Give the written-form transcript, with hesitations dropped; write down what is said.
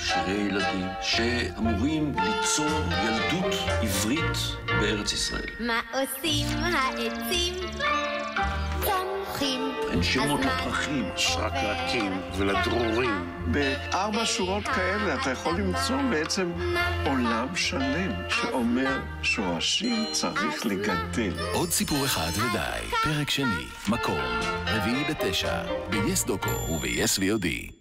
שירי ילדים, שאמורים ליצור ילדות עברית בארץ ישראל. מה עושים העצים? צומחים. אין שמות לפרחים, רק להקים ולדרורים. בארבע שורות כאלה אתה יכול למצוא בעצם עולם שלם שאומר שורשים צריך לגדל. עוד סיפור אחד ודי. פרק שני, מקום, 4/9, ב-yes דוקו וב-yes VOD.